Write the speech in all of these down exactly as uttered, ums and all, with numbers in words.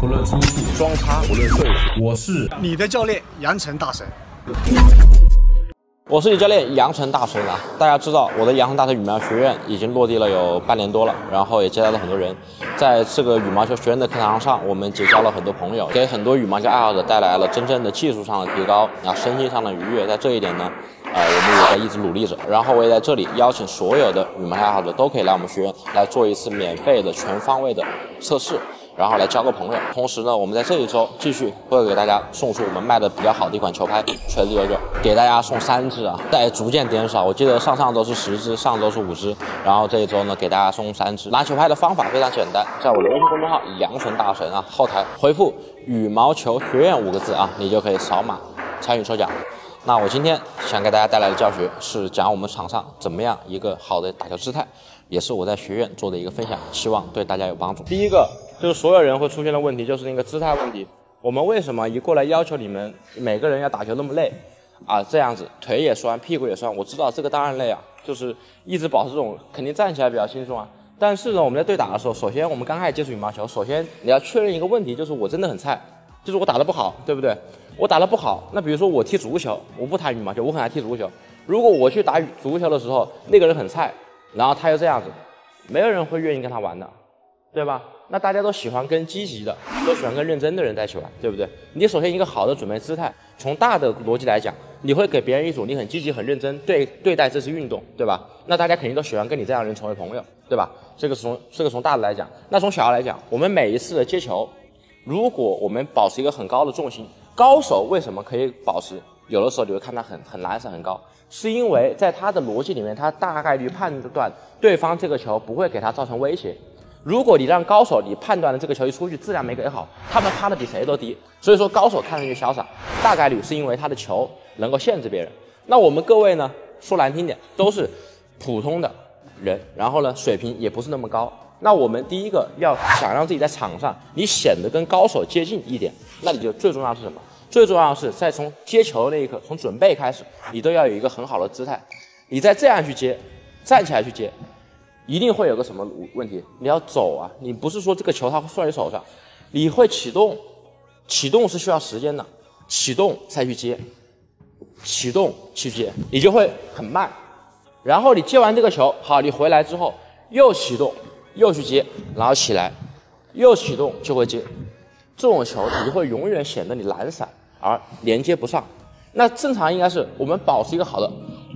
不论出处， 双叉不论岁数。 我是你的教练杨晨大神。 我是你教练杨晨大神啊！大家知道我的杨晨大神羽毛球学院已经落地了有半年多了，然后也接待了很多人。在这个羽毛球学院的课堂上，我们结交了很多朋友，给很多羽毛球爱好者带来了真正的技术上的提高，啊，身心上的愉悦。在这一点呢，呃，我们也在一直努力着。然后我也在这里邀请所有的羽毛球爱好者都可以来我们学院来做一次免费的全方位的测试。然后来交个朋友，同时呢，我们在这一周继续会给大家送出我们卖的比较好的一款球拍锤子九九，给大家送三支啊，在逐渐减少。我记得上上周是十支，上周是五支，然后这一周呢给大家送三支。拿球拍的方法非常简单，在我的微信公众号杨晨大神啊后台回复羽毛球学院五个字啊，你就可以扫码参与抽奖。那我今天想给大家带来的教学是讲我们场上怎么样一个好的打球姿态，也是我在学院做的一个分享，希望对大家有帮助。第一个就是所有人会出现的问题，就是那个姿态问题。我们为什么一过来要求你们每个人要打球那么累啊？这样子腿也酸，屁股也酸。我知道这个当然累啊，就是一直保持这种，肯定站起来比较轻松啊。但是呢，我们在对打的时候，首先我们刚开始接触羽毛球，首先你要确认一个问题，就是我真的很菜，就是我打得不好，对不对？我打得不好，那比如说我踢足球，我不谈羽毛球，我很爱踢足球。如果我去打足球的时候，那个人很菜，然后他又这样子，没有人会愿意跟他玩的，对吧？那大家都喜欢跟积极的，都喜欢跟认真的人在一起玩，对不对？你首先一个好的准备姿态，从大的逻辑来讲，你会给别人一种你很积极、很认真对对待这次运动，对吧？那大家肯定都喜欢跟你这样的人成为朋友，对吧？这个从这个从大的来讲，那从小的来讲，我们每一次的接球，如果我们保持一个很高的重心，高手为什么可以保持？有的时候你会看他很很懒散很高，是因为在他的逻辑里面，他大概率判断对方这个球不会给他造成威胁。如果你让高手你判断了这个球一出去质量没给好，他们趴的比谁都低。所以说高手看上去潇洒，大概率是因为他的球能够限制别人。那我们各位呢，说难听点，都是普通的人，然后呢水平也不是那么高。那我们第一个要想让自己在场上你显得跟高手接近一点，那你就最重要是什么？最重要的是在从接球的那一刻，从准备开始，你都要有一个很好的姿态。你再这样去接，站起来去接，一定会有个什么问题？你要走啊，你不是说这个球它会摔你手上，你会启动，启动是需要时间的，启动再去接，启动去接，你就会很慢。然后你接完这个球，好，你回来之后又启动，又去接，然后起来，又启动就会接。这种球你就会永远显得你懒散而连接不上。那正常应该是我们保持一个好的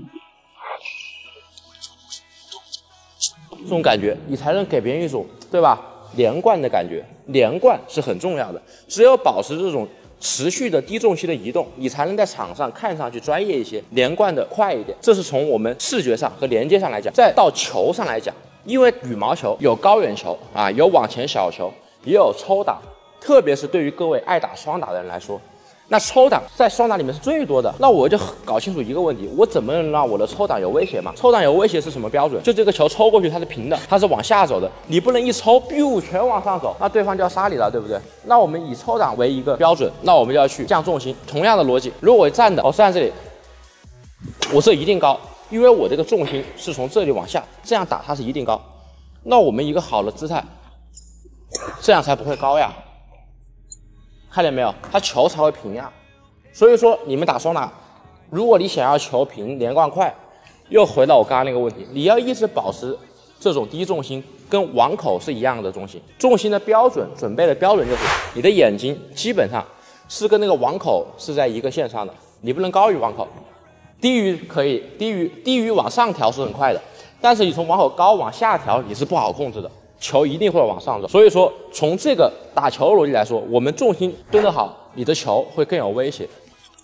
这种感觉，你才能给别人一种，对吧，连贯的感觉。连贯是很重要的，只有保持这种持续的低重心的移动，你才能在场上看上去专业一些，连贯的快一点。这是从我们视觉上和连接上来讲。再到球上来讲，因为羽毛球有高远球啊，有往前小球，也有抽打，特别是对于各位爱打双打的人来说，那抽挡在双打里面是最多的。那我就搞清楚一个问题，我怎么能让我的抽挡有威胁嘛？抽挡有威胁是什么标准？就这个球抽过去它是平的，它是往下走的，你不能一抽 biu 全往上走，那对方就要杀你了，对不对？那我们以抽挡为一个标准，那我们就要去降重心。同样的逻辑，如果我站的，我站这里，我这一定高，因为我这个重心是从这里往下，这样打它是一定高。那我们一个好的姿态，这样才不会高呀。看见没有？它球才会平呀。所以说你们打双打，如果你想要球平连贯快，又回到我刚刚那个问题，你要一直保持这种低重心，跟网口是一样的重心。重心的标准，准备的标准就是你的眼睛基本上是跟那个网口是在一个线上的，你不能高于网口，低于可以，低于低于往上调是很快的，但是你从网口高往下调你是不好控制的。球一定会往上走，所以说从这个打球的逻辑来说，我们重心蹲得好，你的球会更有威胁，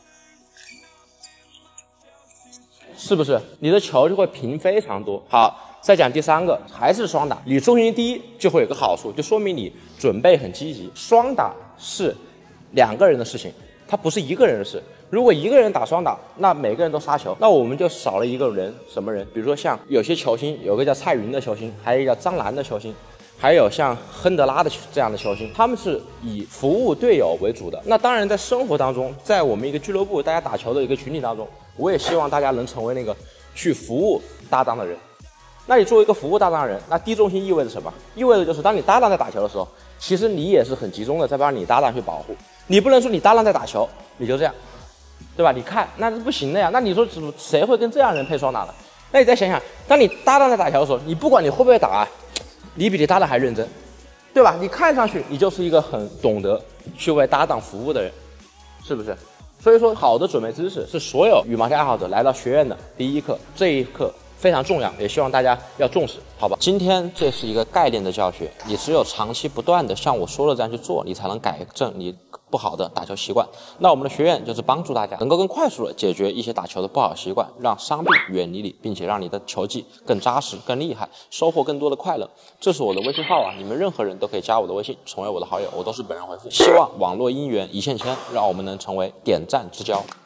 是不是？你的球就会平非常多。好，再讲第三个，还是双打，你重心低就会有个好处，就说明你准备很积极。双打是两个人的事情，它不是一个人的事。如果一个人打双打，那每个人都杀球，那我们就少了一个人，什么人？比如说像有些球星，有个叫蔡云的球星，还有一个叫张兰的球星，还有像亨德拉的这样的球星，他们是以服务队友为主的。那当然，在生活当中，在我们一个俱乐部大家打球的一个群体当中，我也希望大家能成为那个去服务搭档的人。 那你作为一个服务搭档人，那低重心意味着什么？意味着就是当你搭档在打球的时候，其实你也是很集中的在帮你搭档去保护。你不能说你搭档在打球，你就这样，对吧？你看那是不行的呀。那你说谁会跟这样人配双打呢？那你再想想，当你搭档在打球的时候，你不管你会不会打啊，你比你搭档还认真，对吧？你看上去你就是一个很懂得去为搭档服务的人，是不是？所以说，好的准备姿势是所有羽毛球爱好者来到学院的第一课，这一课非常重要，也希望大家要重视，好吧？今天这是一个概念的教学，你只有长期不断的像我说的这样去做，你才能改正你不好的打球习惯。那我们的学院就是帮助大家能够更快速的解决一些打球的不好习惯，让伤病远离你，并且让你的球技更扎实、更厉害，收获更多的快乐。这是我的微信号啊，你们任何人都可以加我的微信，成为我的好友，我都是本人回复。希望网络姻缘一线牵，让我们能成为点赞之交。